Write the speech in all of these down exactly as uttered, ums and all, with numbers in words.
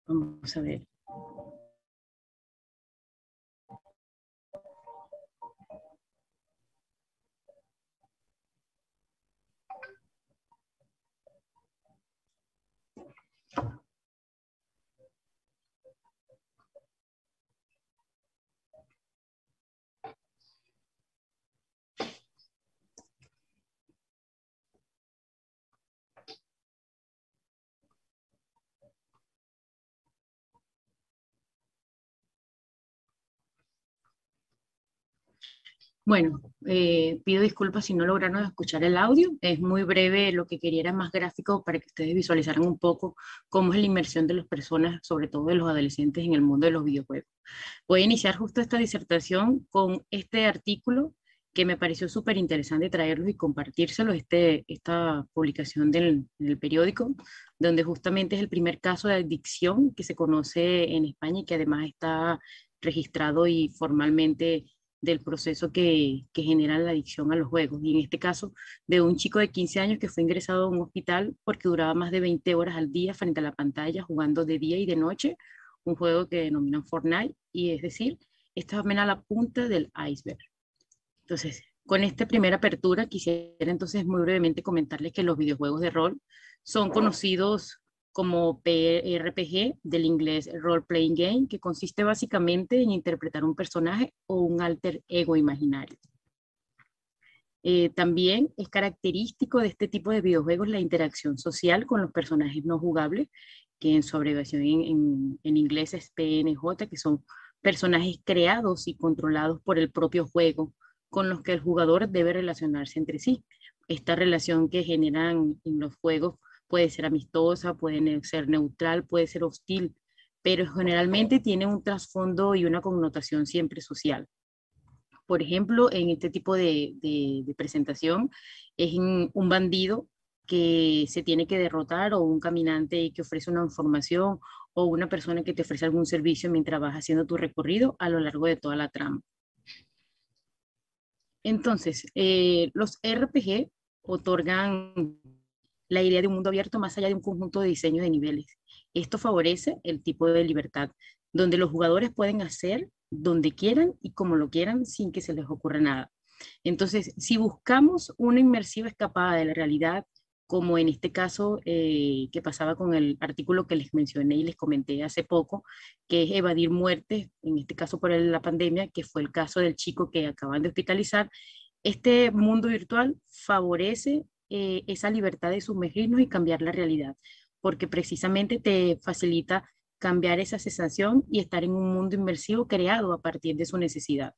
Vamos a ver. Bueno, eh, pido disculpas si no lograron escuchar el audio. Es muy breve, lo que quería era más gráfico para que ustedes visualizaran un poco cómo es la inmersión de las personas, sobre todo de los adolescentes, en el mundo de los videojuegos. Voy a iniciar justo esta disertación con este artículo que me pareció súper interesante traerlo y compartírselo, este, esta publicación del, del periódico, donde justamente es el primer caso de adicción que se conoce en España y que además está registrado y formalmente del proceso que, que genera la adicción a los juegos. Y en este caso, de un chico de quince años que fue ingresado a un hospital porque duraba más de veinte horas al día frente a la pantalla jugando de día y de noche un juego que denominan Fortnite, y es decir, esta es apenas la punta del iceberg. Entonces, con esta primera apertura, quisiera entonces muy brevemente comentarles que los videojuegos de rol son conocidos como P R P G, del inglés Role Playing Game, que consiste básicamente en interpretar un personaje o un alter ego imaginario. Eh, también es característico de este tipo de videojuegos la interacción social con los personajes no jugables, que en su abreviación en, en, en inglés es P N J, que son personajes creados y controlados por el propio juego, con los que el jugador debe relacionarse entre sí. Esta relación que generan en los juegos puede ser amistosa, puede ser neutral, puede ser hostil, pero generalmente tiene un trasfondo y una connotación siempre social. Por ejemplo, en este tipo de, de, de presentación es un bandido que se tiene que derrotar, o un caminante que ofrece una información, o una persona que te ofrece algún servicio mientras vas haciendo tu recorrido a lo largo de toda la trama. Entonces, eh, los R P G otorgan la idea de un mundo abierto más allá de un conjunto de diseños de niveles. Esto favorece el tipo de libertad, donde los jugadores pueden hacer donde quieran y como lo quieran sin que se les ocurra nada. Entonces, si buscamos una inmersiva escapada de la realidad, como en este caso eh, que pasaba con el artículo que les mencioné y les comenté hace poco, que es evadir muertes, en este caso por la pandemia, que fue el caso del chico que acaban de hospitalizar, este mundo virtual favorece eh, esa libertad de sumergirnos y cambiar la realidad, porque precisamente te facilita cambiar esa sensación y estar en un mundo inmersivo creado a partir de su necesidad.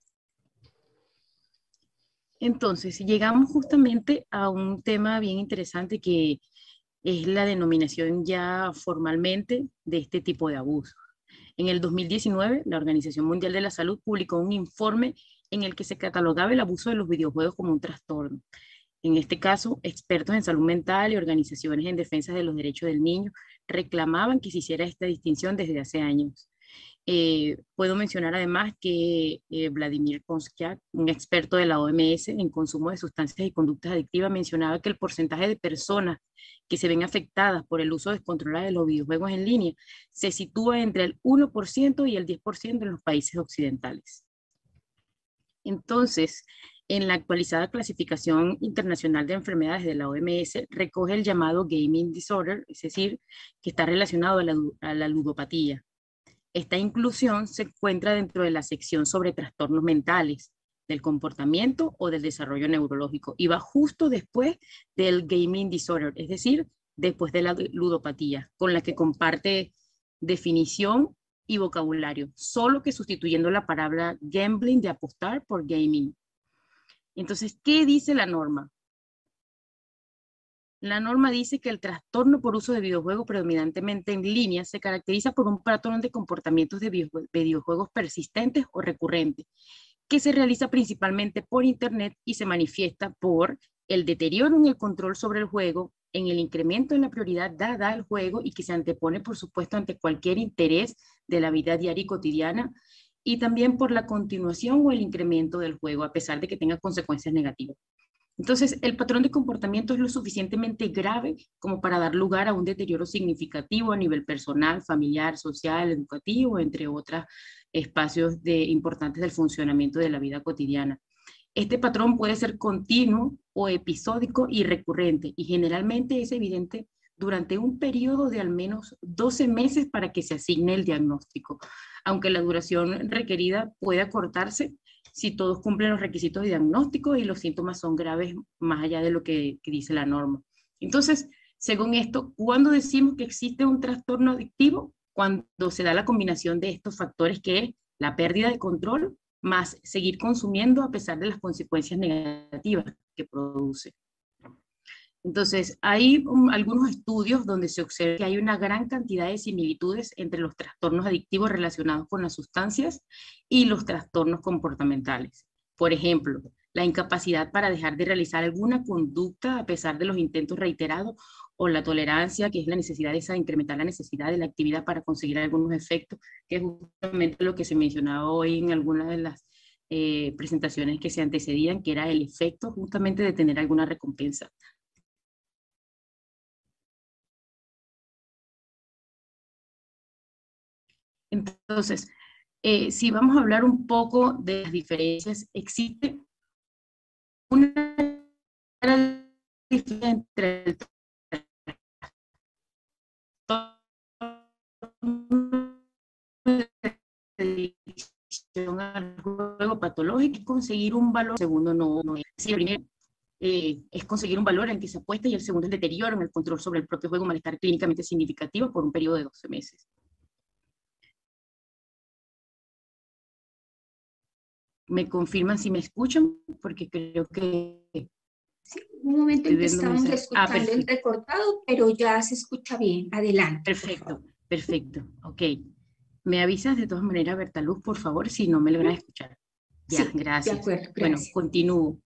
Entonces, llegamos justamente a un tema bien interesante que es la denominación ya formalmente de este tipo de abuso. En el dos mil diecinueve, la Organización Mundial de la Salud publicó un informe en el que se catalogaba el abuso de los videojuegos como un trastorno. En este caso, expertos en salud mental y organizaciones en defensa de los derechos del niño reclamaban que se hiciera esta distinción desde hace años. Eh, puedo mencionar además que eh, Vladimir Konchak, un experto de la O M S en consumo de sustancias y conductas adictivas, mencionaba que el porcentaje de personas que se ven afectadas por el uso descontrolado de los videojuegos en línea se sitúa entre el uno por ciento y el diez por ciento en los países occidentales. Entonces, en la actualizada clasificación internacional de enfermedades de la O M S, recoge el llamado gaming disorder, es decir, que está relacionado a la, a la ludopatía. Esta inclusión se encuentra dentro de la sección sobre trastornos mentales, del comportamiento o del desarrollo neurológico, y va justo después del gaming disorder, es decir, después de la ludopatía, con la que comparte definición y vocabulario, solo que sustituyendo la palabra gambling de apostar por gaming. Entonces, ¿qué dice la norma? La norma dice que el trastorno por uso de videojuegos predominantemente en línea se caracteriza por un patrón de comportamientos de videojuegos persistentes o recurrentes, que se realiza principalmente por Internet y se manifiesta por el deterioro en el control sobre el juego, en el incremento en la prioridad dada al juego y que se antepone, por supuesto, ante cualquier interés de la vida diaria y cotidiana, y también por la continuación o el incremento del juego, a pesar de que tenga consecuencias negativas. Entonces, el patrón de comportamiento es lo suficientemente grave como para dar lugar a un deterioro significativo a nivel personal, familiar, social, educativo, entre otros espacios de, importantes del funcionamiento de la vida cotidiana. Este patrón puede ser continuo o episódico y recurrente, y generalmente es evidente durante un periodo de al menos doce meses para que se asigne el diagnóstico, aunque la duración requerida puede acortarse si todos cumplen los requisitos de diagnóstico y los síntomas son graves más allá de lo que, que dice la norma. Entonces, según esto, ¿cuándo decimos que existe un trastorno adictivo? Cuando se da la combinación de estos factores, que es la pérdida de control más seguir consumiendo a pesar de las consecuencias negativas que produce. Entonces, hay um, algunos estudios donde se observa que hay una gran cantidad de similitudes entre los trastornos adictivos relacionados con las sustancias y los trastornos comportamentales. Por ejemplo, la incapacidad para dejar de realizar alguna conducta a pesar de los intentos reiterados, o la tolerancia, que es la necesidad esa de incrementar la necesidad de la actividad para conseguir algunos efectos, que es justamente lo que se mencionaba hoy en algunas de las eh, presentaciones que se antecedían, que era el efecto justamente de tener alguna recompensa. Entonces, eh, si vamos a hablar un poco de las diferencias, existe una diferencia entre el adicción al juego patológico y conseguir un valor. El segundo no, no es. Si el primero eh, es conseguir un valor en que se apuesta, y el segundo es el deterioro en el control sobre el propio juego, malestar clínicamente significativo por un periodo de doce meses. ¿Me confirman si me escuchan? Porque creo que... Sí, un momento en que estábamos escuchando ah, el recortado, pero ya se escucha bien. Adelante. Perfecto, perfecto. Ok. ¿Me avisas de todas maneras, Bertaluz, por favor, si no me logras escuchar? Ya, sí, gracias. De acuerdo, gracias. Bueno, continúo.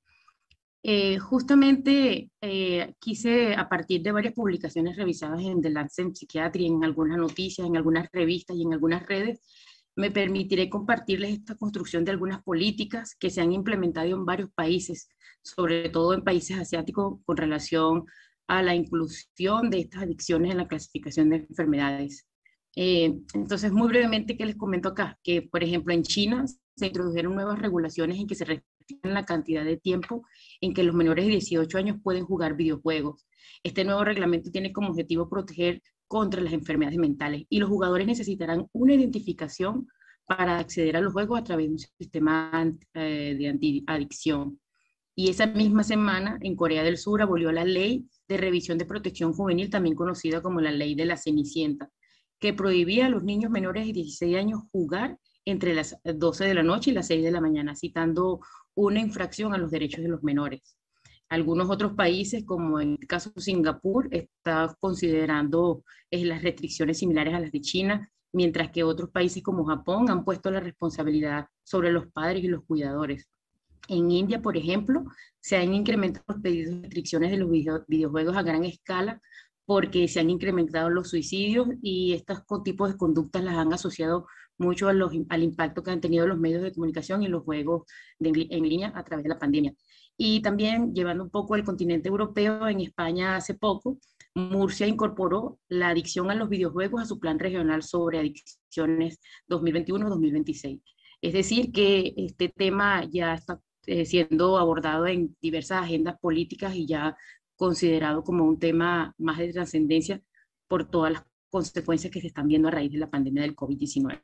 Eh, justamente eh, quise, a partir de varias publicaciones revisadas en The Lancet Psychiatry, en algunas noticias, en algunas revistas y en algunas redes, me permitiré compartirles esta construcción de algunas políticas que se han implementado en varios países, sobre todo en países asiáticos, con relación a la inclusión de estas adicciones en la clasificación de enfermedades. Eh, entonces, muy brevemente, ¿qué les comento acá? Que, por ejemplo, en China se introdujeron nuevas regulaciones en que se restringen la cantidad de tiempo en que los menores de dieciocho años pueden jugar videojuegos. Este nuevo reglamento tiene como objetivo proteger contra las enfermedades mentales, y los jugadores necesitarán una identificación para acceder a los juegos a través de un sistema eh, de antiadicción. Y esa misma semana, en Corea del Sur, abolió la ley de revisión de protección juvenil, también conocida como la ley de la Cenicienta, que prohibía a los niños menores de dieciséis años jugar entre las doce de la noche y las seis de la mañana, citando una infracción a los derechos de los menores. Algunos otros países, como en el caso de Singapur, están considerando eh, las restricciones similares a las de China, mientras que otros países como Japón han puesto la responsabilidad sobre los padres y los cuidadores. En India, por ejemplo, se han incrementado los pedidos de restricciones de los video, videojuegos a gran escala, porque se han incrementado los suicidios, y estos tipos de conductas las han asociado mucho a los, al impacto que han tenido los medios de comunicación y los juegos de, en línea a través de la pandemia. Y también, llevando un poco al continente europeo, en España hace poco, Murcia incorporó la adicción a los videojuegos a su plan regional sobre adicciones dos mil veintiuno a dos mil veintiséis. Es decir, que este tema ya está eh, siendo abordado en diversas agendas políticas y ya considerado como un tema más de trascendencia por todas las consecuencias que se están viendo a raíz de la pandemia del COVID diecinueve.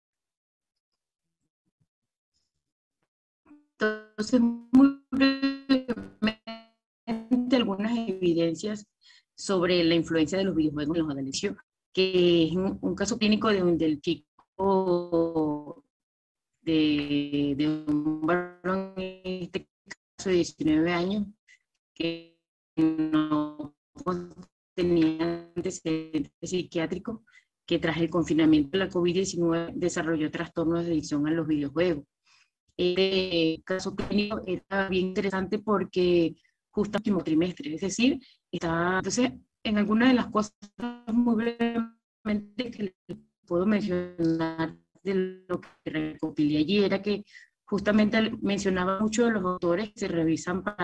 Entonces, muy brevemente, algunas evidencias sobre la influencia de los videojuegos en los adolescentes, que es un, un caso clínico de un, del chico de, de un varón, en este caso de diecinueve años, que no tenía antecedentes psiquiátricos, que tras el confinamiento de la COVID diecinueve desarrolló trastornos de adicción a los videojuegos. Este caso clínico era bien interesante porque justo el último trimestre, es decir, está, entonces, en algunas de las cosas muy brevemente que les puedo mencionar de lo que recopilé allí, era que justamente mencionaba mucho de los autores que se revisan para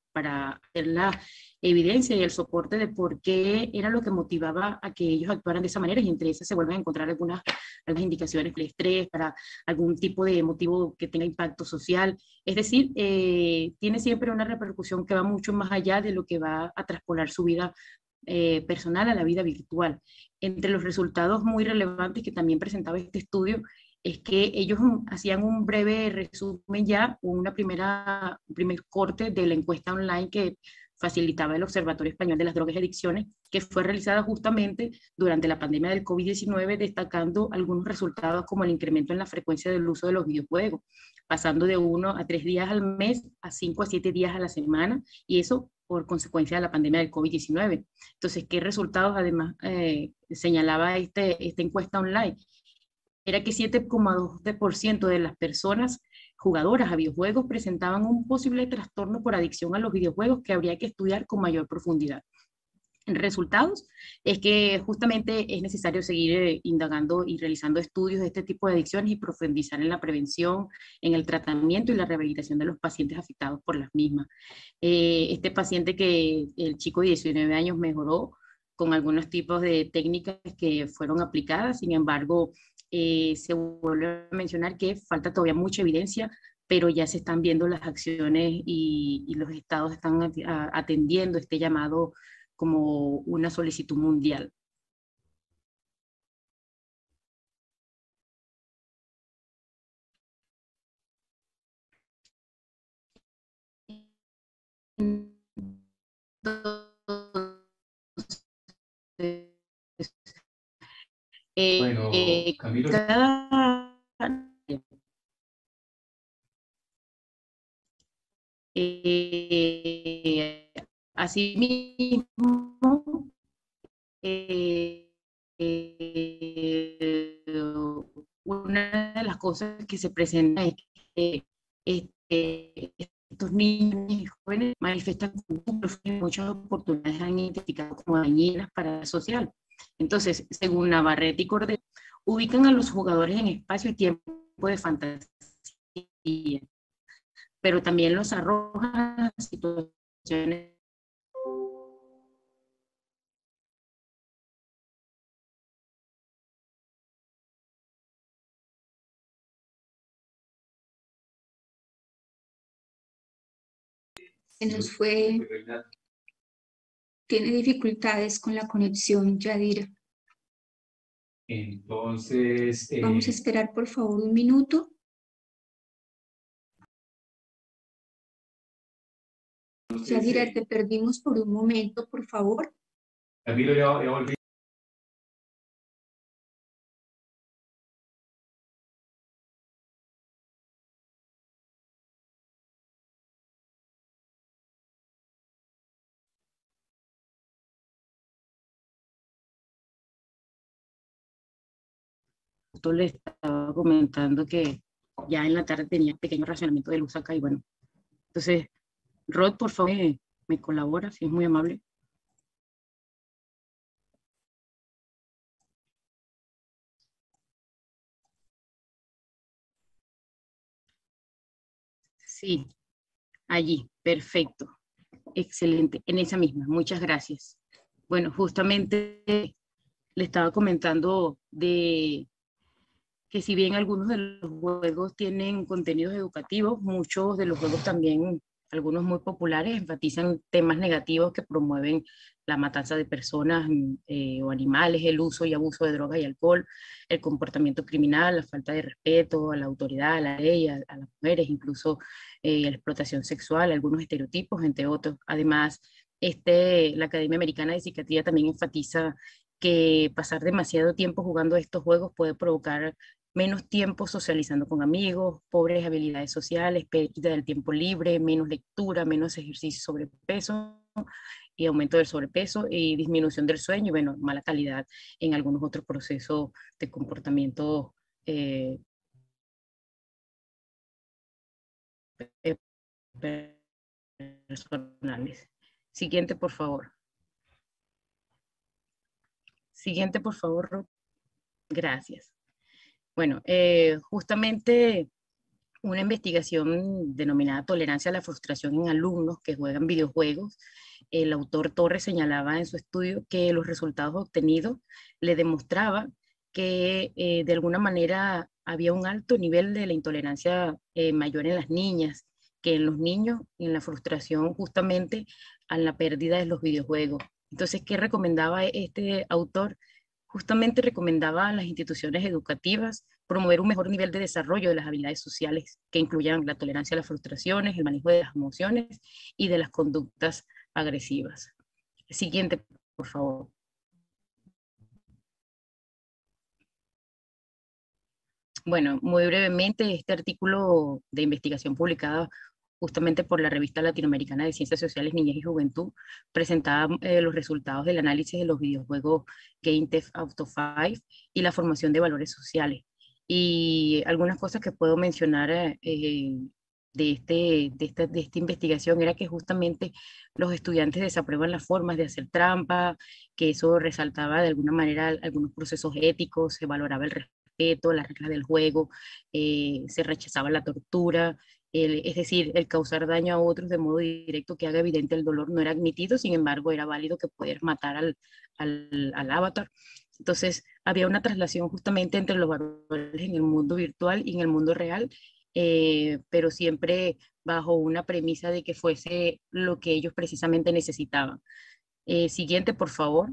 para hacer la evidencia y el soporte de por qué era lo que motivaba a que ellos actuaran de esa manera, y entre esas se vuelven a encontrar algunas, algunas indicaciones del estrés, para algún tipo de motivo que tenga impacto social. Es decir, eh, tiene siempre una repercusión que va mucho más allá de lo que va a traspolar su vida eh, personal a la vida virtual. Entre los resultados muy relevantes que también presentaba este estudio es que ellos hacían un breve resumen ya, una primera, un primer corte de la encuesta online que facilitaba el Observatorio Español de las Drogas y Adicciones, que fue realizada justamente durante la pandemia del COVID diecinueve, destacando algunos resultados como el incremento en la frecuencia del uso de los videojuegos, pasando de uno a tres días al mes a cinco a siete días a la semana, y eso por consecuencia de la pandemia del COVID diecinueve. Entonces, ¿qué resultados además eh, señalaba este, esta encuesta online? Era que siete coma dos por ciento de las personas jugadoras a videojuegos presentaban un posible trastorno por adicción a los videojuegos que habría que estudiar con mayor profundidad. En resultados es que justamente es necesario seguir eh, indagando y realizando estudios de este tipo de adicciones y profundizar en la prevención, en el tratamiento y la rehabilitación de los pacientes afectados por las mismas. Eh, este paciente que el chico de diecinueve años mejoró con algunos tipos de técnicas que fueron aplicadas, sin embargo, eh, se vuelve a mencionar que falta todavía mucha evidencia, pero ya se están viendo las acciones y, y los estados están atendiendo este llamado como una solicitud mundial. Bueno, Camilo. Cada, eh, asimismo, eh, eh, una de las cosas que se presenta es que este, estos niños y jóvenes manifestan que muchas oportunidades han identificado como dañinas para la social. Entonces, según Navarrete y Cordero, ubican a los jugadores en espacio y tiempo de fantasía, pero también los arrojan a situaciones Se nos fue, tiene dificultades con la conexión, Yadira. Entonces, eh, vamos a esperar por favor un minuto. Yadira, te perdimos por un momento, por favor. Camilo, ya, ya volví. Justo le estaba comentando que ya en la tarde tenía pequeño racionamiento de luz acá y bueno, entonces, Rod, por favor, me, me colabora, si es muy amable. Sí, allí, perfecto, excelente, en esa misma, muchas gracias. Bueno, justamente le estaba comentando de que si bien algunos de los juegos tienen contenidos educativos, muchos de los juegos también, algunos muy populares, enfatizan temas negativos que promueven la matanza de personas eh, o animales, el uso y abuso de drogas y alcohol, el comportamiento criminal, la falta de respeto a la autoridad, a la ley, a, a las mujeres, incluso eh, la explotación sexual, algunos estereotipos, entre otros. Además, este, la Academia Americana de Psiquiatría también enfatiza que pasar demasiado tiempo jugando estos juegos puede provocar menos tiempo socializando con amigos, pobres habilidades sociales, pérdida del tiempo libre, menos lectura, menos ejercicio, sobrepeso y aumento del sobrepeso y disminución del sueño y bueno, mala calidad en algunos otros procesos de comportamiento eh, personales. Siguiente, por favor. Siguiente, por favor. Gracias. Bueno, eh, justamente una investigación denominada Tolerancia a la frustración en alumnos que juegan videojuegos. El autor Torres señalaba en su estudio que los resultados obtenidos le demostraban que eh, de alguna manera había un alto nivel de la intolerancia eh, mayor en las niñas que en los niños, en la frustración justamente a la pérdida de los videojuegos. Entonces, ¿qué recomendaba este autor? Justamente recomendaba a las instituciones educativas promover un mejor nivel de desarrollo de las habilidades sociales que incluyan la tolerancia a las frustraciones, el manejo de las emociones y de las conductas agresivas. Siguiente, por favor. Bueno, muy brevemente, este artículo de investigación publicado justamente por la revista latinoamericana de Ciencias Sociales, Niñez y Juventud, presentaba eh, los resultados del análisis de los videojuegos Game Theft Auto cinco y la formación de valores sociales. Y algunas cosas que puedo mencionar eh, de, este, de, esta, de esta investigación era que justamente los estudiantes desaprueban las formas de hacer trampa, que eso resaltaba de alguna manera algunos procesos éticos, se valoraba el respeto, las reglas del juego, eh, se rechazaba la tortura, el, es decir, el causar daño a otros de modo directo que haga evidente el dolor no era admitido, sin embargo era válido que poder matar al, al, al avatar. Entonces había una traslación justamente entre los valores en el mundo virtual y en el mundo real, eh, pero siempre bajo una premisa de que fuese lo que ellos precisamente necesitaban. Eh, siguiente, por favor.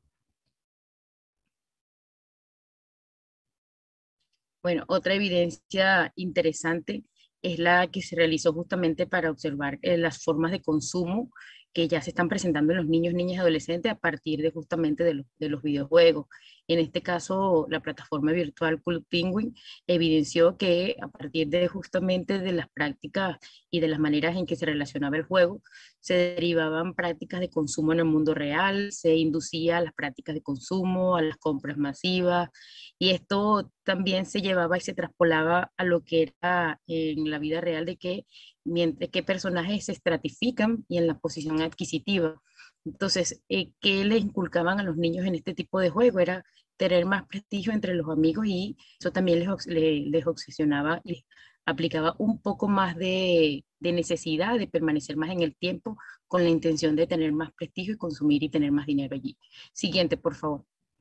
Bueno, otra evidencia interesante es la que se realizó justamente para observar eh, las formas de consumo que ya se están presentando en los niños, niñas y adolescentes a partir de justamente de, lo, de los videojuegos. En este caso, la plataforma virtual Club Penguin evidenció que a partir de justamente de las prácticas y de las maneras en que se relacionaba el juego, se derivaban prácticas de consumo en el mundo real, se inducía a las prácticas de consumo, a las compras masivas, y esto también se llevaba y se traspolaba a lo que era en la vida real de que mientras que personajes se estratifican y en la posición adquisitiva. Entonces, eh, ¿qué les inculcaban a los niños en este tipo de juego? Era tener más prestigio entre los amigos y eso también les, les, les obsesionaba y les aplicaba un poco más de, de necesidad de permanecer más en el tiempo con la intención de tener más prestigio y consumir y tener más dinero allí. Siguiente, por favor.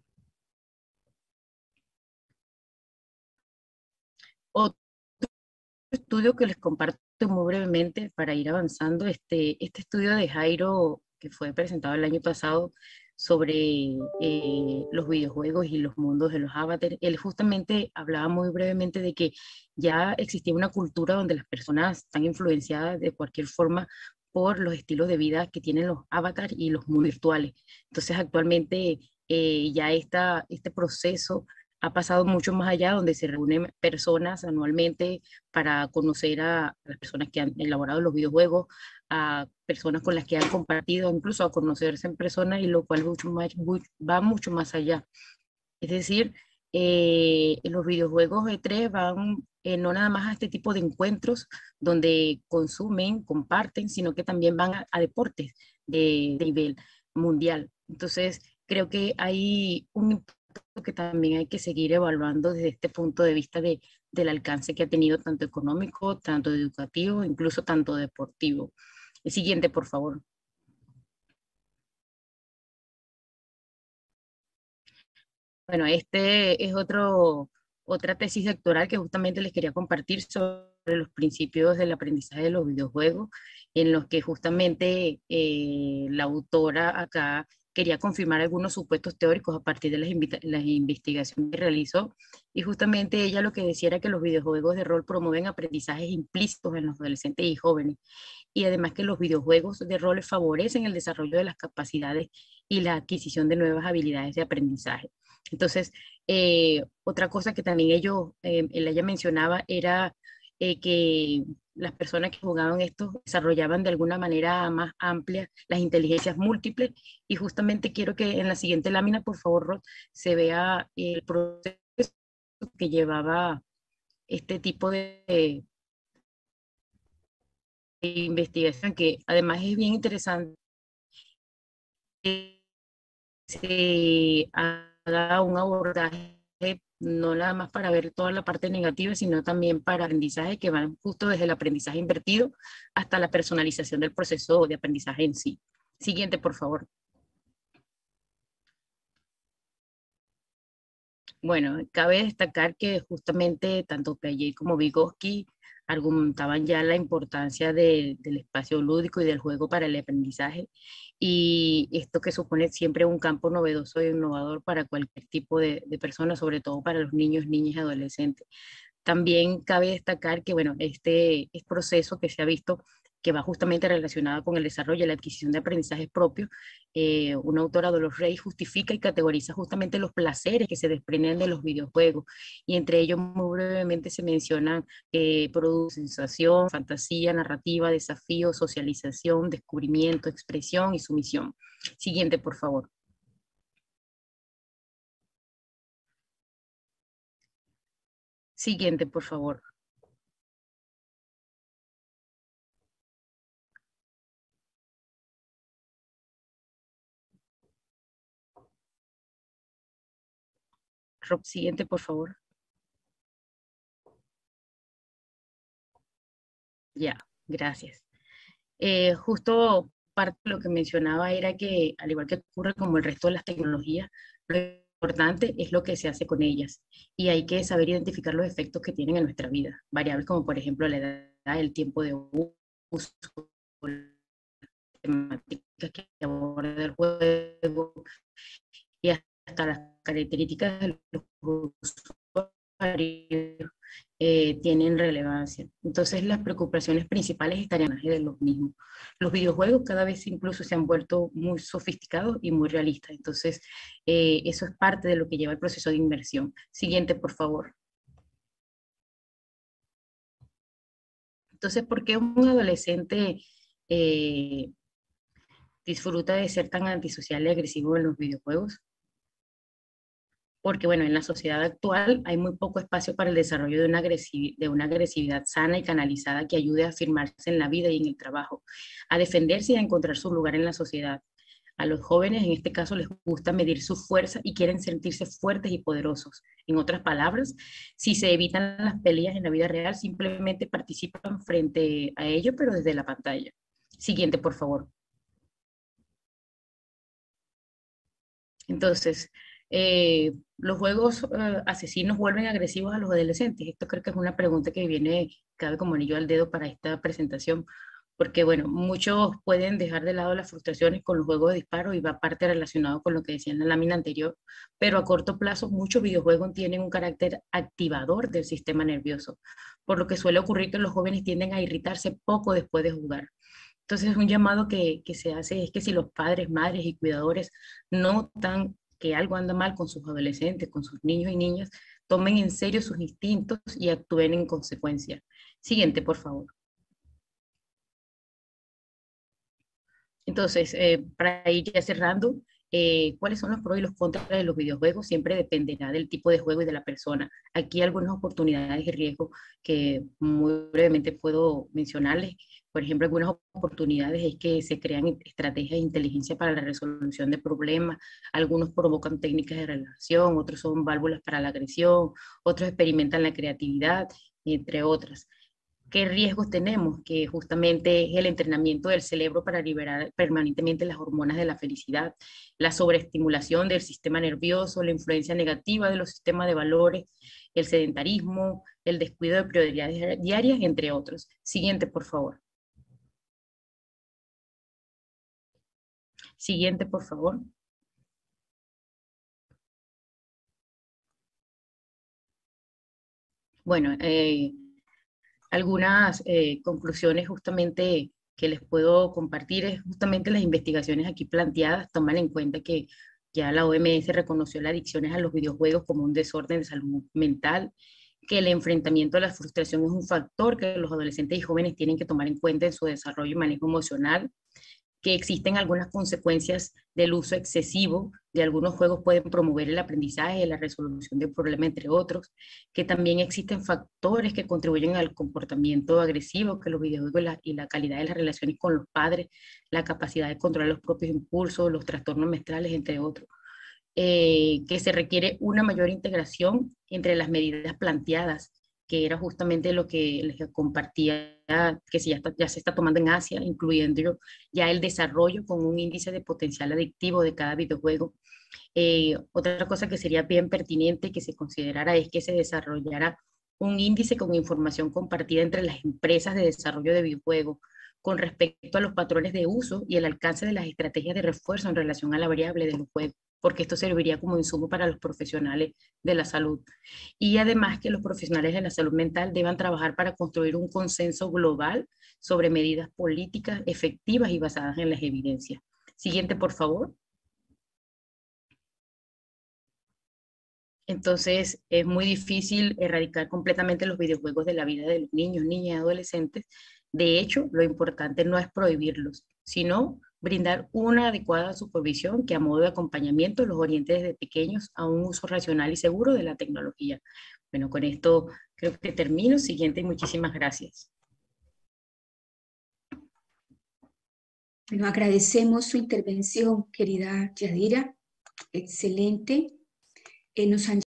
Otro estudio que les comparto muy brevemente para ir avanzando, este, este estudio de Jairo que fue presentado el año pasado sobre eh, los videojuegos y los mundos de los avatares, él justamente hablaba muy brevemente de que ya existía una cultura donde las personas están influenciadas de cualquier forma por los estilos de vida que tienen los avatars y los mundos virtuales. Entonces actualmente eh, ya esta, este proceso ha pasado mucho más allá, donde se reúnen personas anualmente para conocer a las personas que han elaborado los videojuegos, a personas con las que han compartido, incluso a conocerse en persona, y lo cual mucho más, va mucho más allá. Es decir, eh, los videojuegos E tres van eh, no nada más a este tipo de encuentros donde consumen, comparten, sino que también van a, a deportes de, de nivel mundial. Entonces, creo que hay un que también hay que seguir evaluando desde este punto de vista de, del alcance que ha tenido tanto económico, tanto educativo, incluso tanto deportivo. El siguiente, por favor. Bueno, este es otro, otra tesis doctoral que justamente les quería compartir sobre los principios del aprendizaje de los videojuegos, en los que justamente eh, la autora acá quería confirmar algunos supuestos teóricos a partir de las, las investigaciones que realizó, y justamente ella lo que decía era que los videojuegos de rol promueven aprendizajes implícitos en los adolescentes y jóvenes, y además que los videojuegos de rol favorecen el desarrollo de las capacidades y la adquisición de nuevas habilidades de aprendizaje. Entonces, eh, otra cosa que también ellos, eh, ella mencionaba era eh, que las personas que jugaban esto desarrollaban de alguna manera más amplia las inteligencias múltiples, y justamente quiero que en la siguiente lámina, por favor, Rod, se vea el proceso que llevaba este tipo de, de investigación, que además es bien interesante que se haga un abordaje no nada más para ver toda la parte negativa, sino también para aprendizaje que van justo desde el aprendizaje invertido hasta la personalización del proceso de aprendizaje en sí. Siguiente, por favor. Bueno, cabe destacar que justamente tanto Piaget como Vygotsky argumentaban ya la importancia de, del espacio lúdico y del juego para el aprendizaje, y esto que supone siempre un campo novedoso e innovador para cualquier tipo de, de persona, sobre todo para los niños, niñas y adolescentes. También cabe destacar que, bueno, este, este proceso que se ha visto que va justamente relacionado con el desarrollo y la adquisición de aprendizajes propios, eh, una autora, Dolores Rey, justifica y categoriza justamente los placeres que se desprenden de los videojuegos, y entre ellos muy brevemente se mencionan eh, producción, sensación, fantasía, narrativa, desafío, socialización, descubrimiento, expresión y sumisión. Siguiente, por favor. Siguiente, por favor. Rob, siguiente, por favor. Ya, gracias. Eh, justo parte de lo que mencionaba era que, al igual que ocurre como el resto de las tecnologías, lo importante es lo que se hace con ellas, y hay que saber identificar los efectos que tienen en nuestra vida. Variables como, por ejemplo, la edad, el tiempo de uso, las temáticas que aborda el juego y hasta las características de los usuarios eh, tienen relevancia. Entonces, las preocupaciones principales estarían de los mismos. Los videojuegos cada vez incluso se han vuelto muy sofisticados y muy realistas. Entonces, eh, eso es parte de lo que lleva el proceso de inmersión. Siguiente, por favor. Entonces, ¿por qué un adolescente eh, disfruta de ser tan antisocial y agresivo en los videojuegos? Porque, bueno, en la sociedad actual hay muy poco espacio para el desarrollo de una, agresiv de una agresividad sana y canalizada que ayude a afirmarse en la vida y en el trabajo, a defenderse y a encontrar su lugar en la sociedad. A los jóvenes, en este caso, les gusta medir su fuerza y quieren sentirse fuertes y poderosos. En otras palabras, si se evitan las peleas en la vida real, simplemente participan frente a ello, pero desde la pantalla. Siguiente, por favor. Entonces, eh, ¿los juegos eh, asesinos vuelven agresivos a los adolescentes? Esto creo que es una pregunta que viene, cabe como anillo al dedo para esta presentación, porque bueno, muchos pueden dejar de lado las frustraciones con los juegos de disparo y va parte relacionado con lo que decía en la lámina anterior, pero a corto plazo muchos videojuegos tienen un carácter activador del sistema nervioso, por lo que suele ocurrir que los jóvenes tienden a irritarse poco después de jugar. Entonces, un llamado que, que se hace es que si los padres, madres y cuidadores notan que algo anda mal con sus adolescentes, con sus niños y niñas, tomen en serio sus instintos y actúen en consecuencia. Siguiente, por favor. Entonces, eh, para ir ya cerrando, eh, ¿cuáles son los pros y los contras de los videojuegos? Siempre dependerá del tipo de juego y de la persona. Aquí algunas oportunidades y riesgos que muy brevemente puedo mencionarles. Por ejemplo, algunas oportunidades es que se crean estrategias de inteligencia para la resolución de problemas, algunos provocan técnicas de relación, otros son válvulas para la agresión, otros experimentan la creatividad, entre otras. ¿Qué riesgos tenemos? Que justamente es el entrenamiento del cerebro para liberar permanentemente las hormonas de la felicidad, la sobreestimulación del sistema nervioso, la influencia negativa de los sistemas de valores, el sedentarismo, el descuido de prioridades diarias, entre otros. Siguiente, por favor. Siguiente, por favor. Bueno, eh, algunas eh, conclusiones justamente que les puedo compartir es justamente las investigaciones aquí planteadas toman en cuenta que ya la O M S reconoció las adicciones a los videojuegos como un desorden de salud mental, que el enfrentamiento a la frustración es un factor que los adolescentes y jóvenes tienen que tomar en cuenta en su desarrollo y manejo emocional, que existen algunas consecuencias del uso excesivo de algunos juegos pueden promover el aprendizaje, la resolución de problemas, entre otros, que también existen factores que contribuyen al comportamiento agresivo, que los videojuegos y la, y la calidad de las relaciones con los padres, la capacidad de controlar los propios impulsos, los trastornos menstruales, entre otros. eh, que se requiere una mayor integración entre las medidas planteadas, que era justamente lo que les compartía, que se ya, está- ya se está tomando en Asia, incluyendo ya el desarrollo con un índice de potencial adictivo de cada videojuego. Eh, otra cosa que sería bien pertinente que se considerara es que se desarrollara un índice con información compartida entre las empresas de desarrollo de videojuegos con respecto a los patrones de uso y el alcance de las estrategias de refuerzo en relación a la variable de los juegos, porque esto serviría como insumo para los profesionales de la salud. Y además que los profesionales de la salud mental deban trabajar para construir un consenso global sobre medidas políticas efectivas y basadas en las evidencias. Siguiente, por favor. Entonces, es muy difícil erradicar completamente los videojuegos de la vida de los niños, niñas y adolescentes. De hecho, lo importante no es prohibirlos, sino brindar una adecuada supervisión que a modo de acompañamiento los oriente desde pequeños a un uso racional y seguro de la tecnología. Bueno, con esto creo que termino. Siguiente y muchísimas gracias. Bueno, agradecemos su intervención, querida Yadira. Excelente. Eh, nos han